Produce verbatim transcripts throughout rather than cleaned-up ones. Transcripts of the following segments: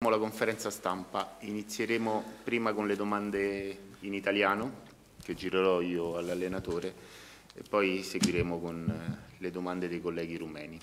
La conferenza stampa. Inizieremo prima con le domande in italiano, che girerò io all'allenatore, e poi seguiremo con le domande dei colleghi rumeni.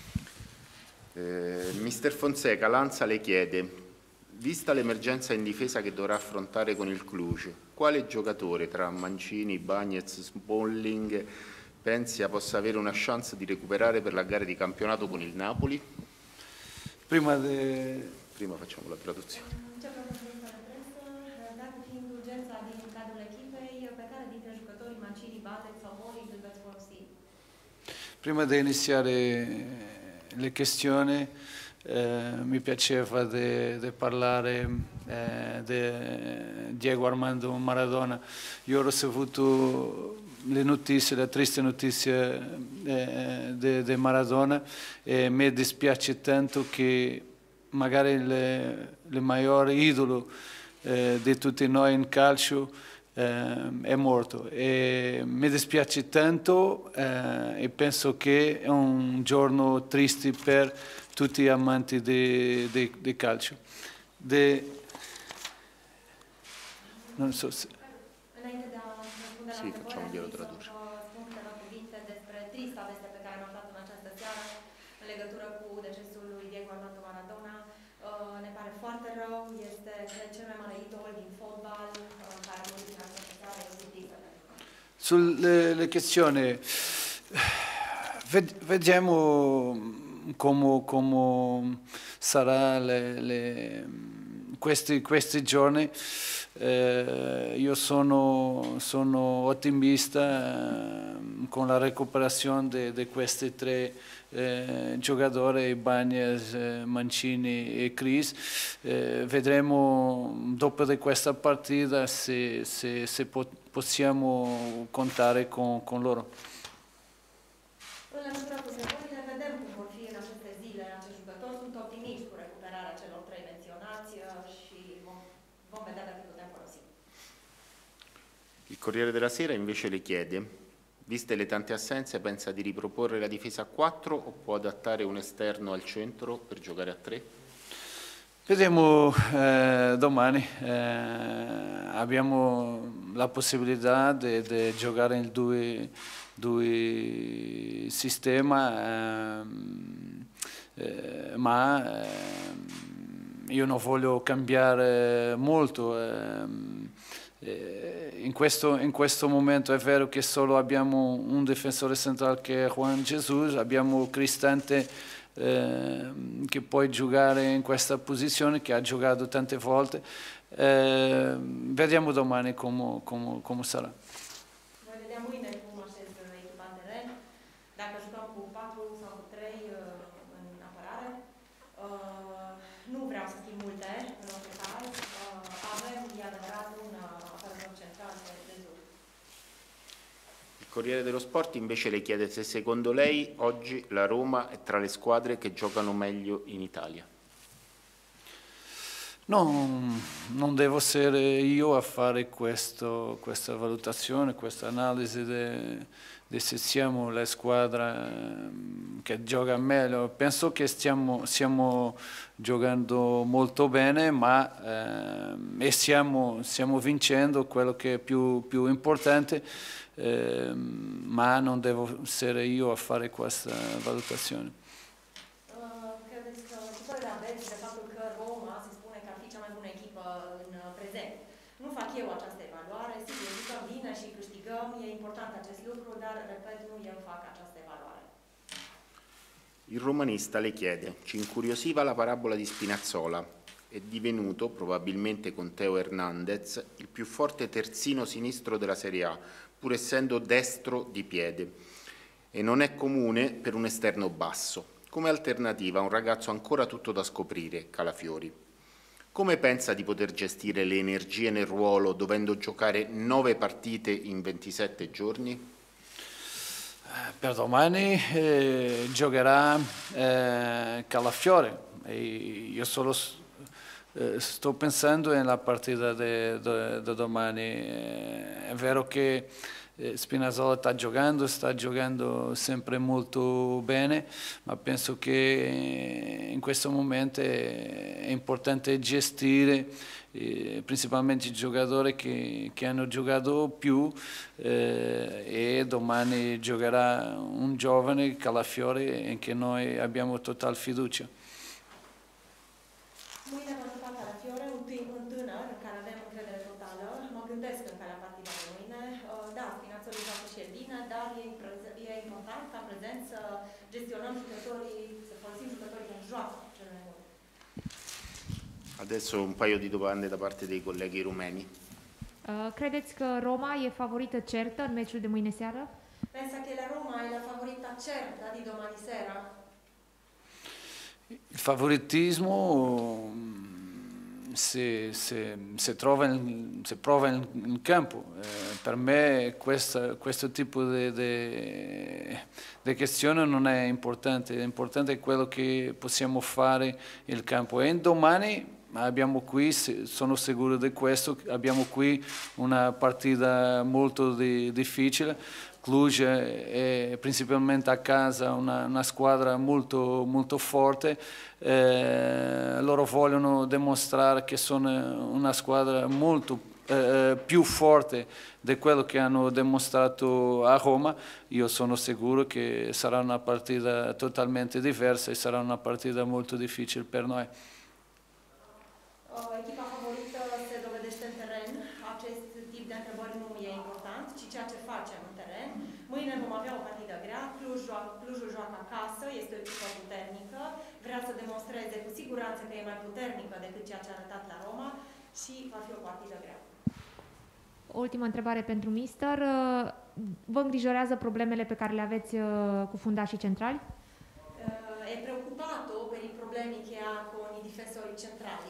Eh, mister Fonseca, l'Ansa le chiede, vista l'emergenza in difesa che dovrà affrontare con il Cluj, quale giocatore tra Mancini, Bagnez, Smalling pensa possa avere una chance di recuperare per la gara di campionato con il Napoli? Prima de... Prima facciamo la traduzione. C'è proprio questa presa, dată fiind urgența din cadrul echipei, pe care dintre jucătorii Mancini, Bagnez sau Smalling îl veți folosi? Prima di iniziare le questioni, eh, mi piaceva di parlare eh, di Diego Armando Maradona. Io ho ricevuto le notizie, la triste notizia di eh, Maradona e mi dispiace tanto che magari il maggiore idolo eh, di tutti noi in calcio eh, è morto e mi dispiace tanto eh, e penso che è un giorno triste per tutti gli amanti di, di, di calcio. De... Non so se... Sì, facciamoglielo tradurre. Spun câteva cuvinte despre trista veste pe care am aflat în această seară în legătură cu decesul lui Diego Armando Maradona. Ne pare foarte rău, este, cred, cel mai mare idol din fotbal care a murit în această seară, e o zi tristă. Sulle le questioni, vediamo come, come sarà le, le, questi, questi giorni. Eh, io sono, sono ottimista eh, con la recuperazione di questi tre eh, giocatori, Bagnez, eh, Mancini e Chris. Eh, vedremo dopo di questa partita se, se, se po possiamo contare con, con loro. În legătură cu săptămânile, vedem cum vor fi în aceste zile acești jucători. Sunt optimiști cu recuperarea celor trei menționați și vom, vom vedea dacă putem folosi. Il Corriere della Sera invece le chiede, viste le tante assenze, pensa di riproporre la difesa a quattro o può adattare un esterno al centro per giocare a tre? Vedremo eh, domani, eh, abbiamo la possibilità di giocare in due, due sistemi, eh, eh, ma eh, io non voglio cambiare molto. Eh, In questo, in questo momento è vero che solo abbiamo un difensore centrale che è Juan Jesus, abbiamo Cristante eh, che può giocare in questa posizione, che ha giocato tante volte. Eh, vediamo domani come, come, come sarà. Noi vedem mâine cum așez echipa în teren, dacă jucăm cu patru sau cu trei în apărare. Nu vreau să schimb multe în orice caz. Avem, e adevărat, un apărător central de sus. Il Corriere dello Sport invece le chiede se secondo lei oggi la Roma è tra le squadre che giocano meglio in Italia. No, non devo essere io a fare questo, questa valutazione, questa analisi di se siamo la squadra che gioca meglio. Penso che stiamo, stiamo giocando molto bene, ma eh, e stiamo, stiamo vincendo, quello che è più, più importante, eh, ma non devo essere io a fare questa valutazione. Credeți că, ce părere aveți de faptul că Roma se spune că ar fi cea mai bună echipă în prezent? Nu fac eu această evaluare, sigur, jucăm bine și câștigăm, e important acest lucru, dar, repet, nu eu fac această evaluare. Il romanista le chiede, ci incuriosiva la parabola di Spinazzola, è divenuto, probabilmente con Teo Hernandez, il più forte terzino sinistro della Serie A, pur essendo destro di piede, e non è comune per un esterno basso. Come alternativa a un ragazzo ancora tutto da scoprire, Calafiori. Come pensa di poter gestire le energie nel ruolo dovendo giocare nove partite in ventisette giorni? Per domani eh, giocherà eh, Calafiori. E io solo eh, sto pensando nella partita di domani. È vero che Eh, Spinazzola sta giocando, sta giocando sempre molto bene, ma penso che in questo momento è importante gestire eh, principalmente i giocatori che, che hanno giocato più eh, e domani giocherà un giovane, Calafiore, in cui noi abbiamo totale fiducia. Mâine vă juca Calafiore, un, un tânăr în care avem încredere totală. Mă gândesc încă la partida de mâine. Da, Spinazzola joacă și el bine, dar e, e important ca prezent să gestionăm jucătorii, să folosim jucătorii care joacă cel mai mult. Adesso un paio di domande da parte dei colleghi rumeni. Uh, credeți că Roma e favorită certă în meciul de mâine seară? Pensa che la Roma è la favorita certa di domani sera? Il favoritismo si, si, si, trova in, si prova in, in campo. Eh, per me questa, questo tipo di questione non è importante, l'importante è quello che possiamo fare in campo. E domani abbiamo qui, sono sicuro di questo, abbiamo qui una partita molto di, difficile. Cluj è principalmente a casa una, una squadra molto, molto forte, eh, loro vogliono dimostrare che sono una squadra molto eh, più forte di quello che hanno dimostrato a Roma. Io sono sicuro che sarà una partita totalmente diversa e sarà una partita molto difficile per noi. Echipa favorită se dovedește în teren. Acest tip de întrebări nu e important, ci ceea ce facem în teren. Mâine vom avea o partidă grea, Cluj, Clujul joacă acasă, este o echipă puternică, vrea să demonstreze cu siguranță că e mai puternică decât ceea ce a arătat la Roma și va fi o partidă grea. O ultimă întrebare pentru mister. Vă îngrijorează problemele pe care le aveți cu fundașii centrali? E preoccupato per i problemi che ha con i difensori centrali?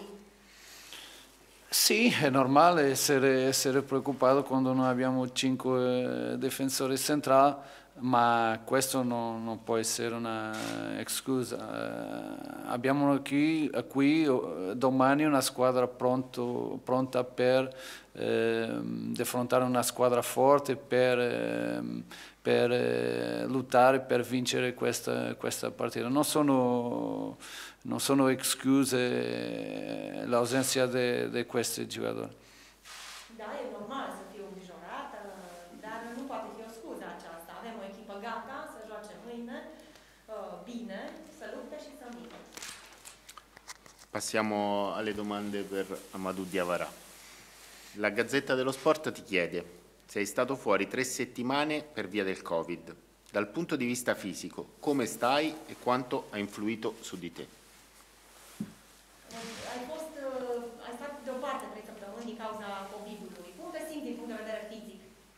Sì, è normale essere, essere preoccupato quando noi abbiamo cinque difensori centrali, ma questo non, non può essere una scusa. Eh, abbiamo qui, qui domani una squadra pronto, pronta per eh, affrontare una squadra forte, per, eh, per eh, lottare, per vincere questa, questa partita. Non sono, non sono scuse l'ausenza di questi giocatori. Da, e normal să fiu îngrijorată, dar nu poate fi o scuză aceasta. Avem o echipă gata să joace mâine, bine, să lupte și să vină. Passiamo alle domande per Amadou Diawara. La Gazzetta dello Sport ti chiede: sei stato fuori tre settimane per via del Covid. Dal punto di vista fisico, come stai e quanto ha influito su di te? Ai fost, ai stat deoparte trei săptămâni din cauza Covid-ului. Cum te simți din punct de vedere fizic?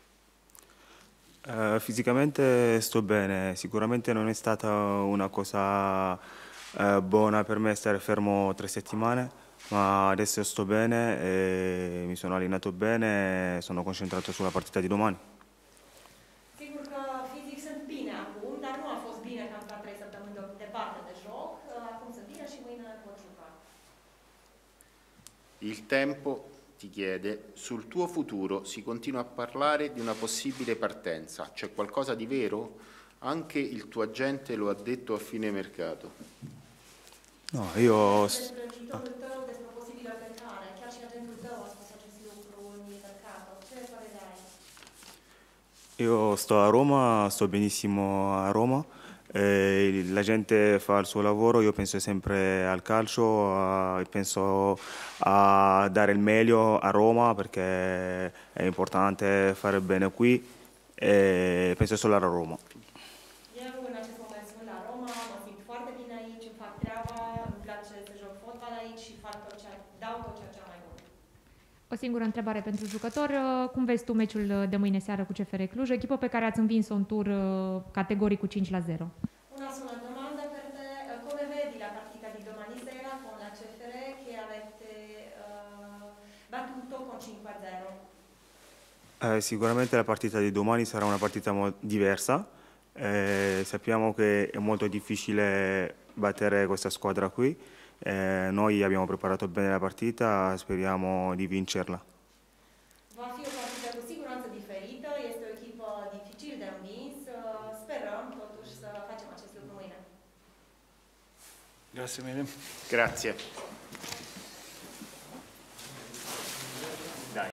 Uh, fisicamente sto bene, sicuramente non è stata una cosa uh, buona per me stare fermo tre settimane, ma adesso sto bene e mi sono allenato bene e sono concentrato sulla partita di domani. Sigur că fizic sunt bine acum, dar nu a fost bine că am stat trei săptămâni departe de joc. Acum sunt bine și mâine pot juca. Il Tempo ti chiede: sul tuo futuro si continua a parlare di una possibile partenza, c'è qualcosa di vero? Anche il tuo agente lo ha detto a fine mercato. No, io... Despre viitorul tău, despre posibilă plecare, chiar și agentul tău a spus acest lucru în mercato. Ce părere ai? Io sto a Roma, sto benissimo a Roma, e la gente fa il suo lavoro, io penso sempre al calcio, a, penso a dare il meglio a Roma perché è importante fare bene qui e penso solo a Roma. Eu în acest moment sunt la Roma, mă simt foarte bine aici, îmi fac treaba, îmi place să joc fotbal aici și fac tot ce, dau tot ceea ce am mai bun. O singură întrebare pentru jucător. Cum vezi tu meciul de mâine seară cu C F R Cluj, echipă pe care ați învins-o în tur categoric cu cinci la zero? Una sola domanda per te, come vedi la partita di domani sera con la C F R che avete uh, battuto con cinque a zero? Eh, sicuramente la partita di domani sarà una partita diversa, eh, sappiamo che è molto difficile battere questa squadra qui, eh, noi abbiamo preparato bene la partita, speriamo di vincerla. Va fi o partidă cu siguranță diferită, este o echipă Grazie mille. Grazie.